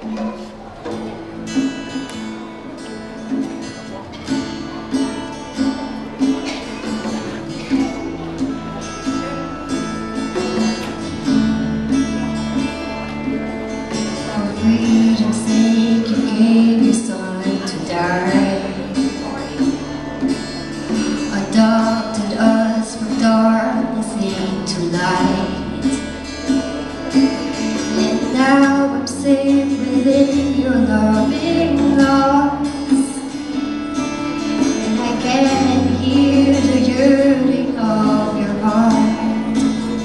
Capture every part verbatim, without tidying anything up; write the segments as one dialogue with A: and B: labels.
A: freedom's sake, you gave your son to die. Adopted us from darkness into light. And now I'm safe within your loving arms. And I can hear the yearning of your heart.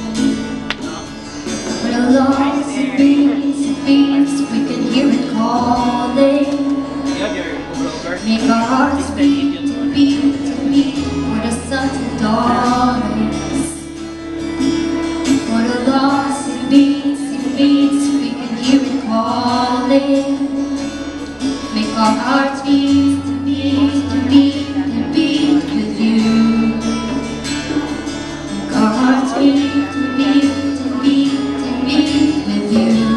A: But along the beats, it beats, we can hear it calling. Make our hearts beat to beat to beat for the sons and daughters. For the lost, it beats, it beats, we can hear it calling. Make our hearts beat to beat to beat to beat with you. Make our hearts beat to beat to beat to beat with you.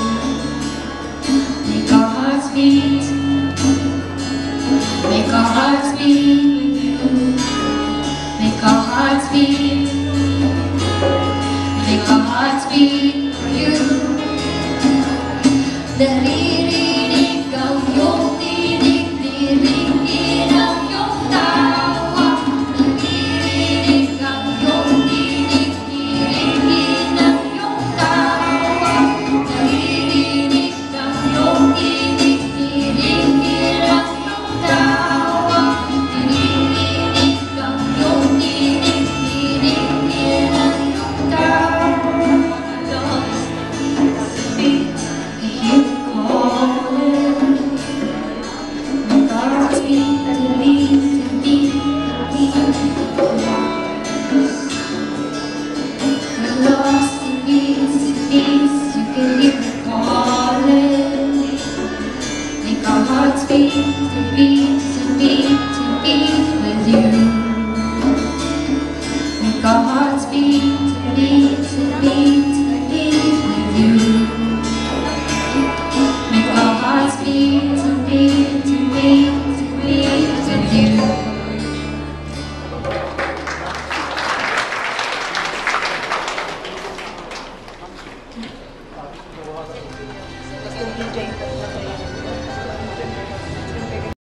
A: Make our hearts beat. Make our hearts beat with you. Make our hearts beat. Make our hearts beat for you. Naririnig ang iyong tinig, diringgin ang iyong tawa. Naririnig ang iyong tinig, diringgin ang iyong tawa. Naririnig ang iyong tinig, diringgin ang iyong tawa. Naririnig ang iyong tinig, diringgin ang iyong tawa. Lost beat, I hear it calling. My heart's beat to beat to beat to beat. We're lost in beats, beats, you can hear it calling. Make our hearts beat to beat to beat to beat with you. Make our hearts beat to beat to beat.